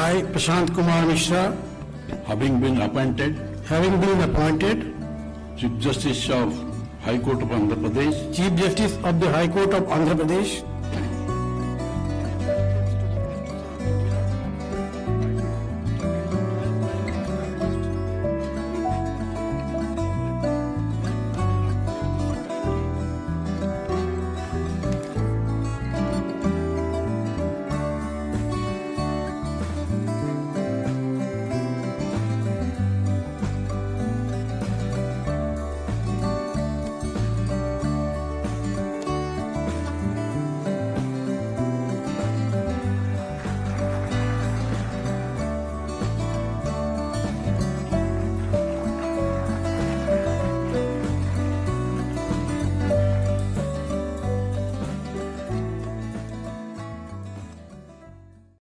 I, Prashant Kumar Mishra, having been appointed Chief Justice of High Court of Andhra Pradesh, Chief Justice of the High Court of Andhra Pradesh,